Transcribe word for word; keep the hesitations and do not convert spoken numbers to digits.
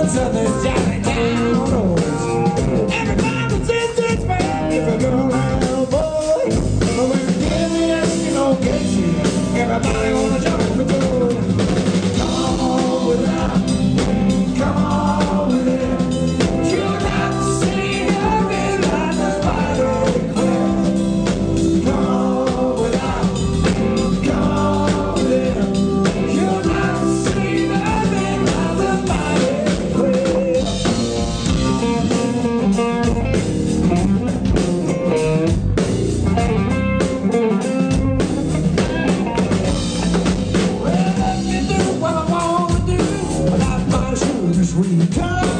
woods of this jolly town roads. Everybody says it's bad if a girl and a boy. But when you give me that, you don't get you. Everybody wanna jump the boat. Come on with that, come on with it. You're not seeing nothing like the spider quit. Come on with that, come on with it. You're not seeing nothing like the spider quit. Well, let me do what I wanna do. Without my sugar sweet tongue.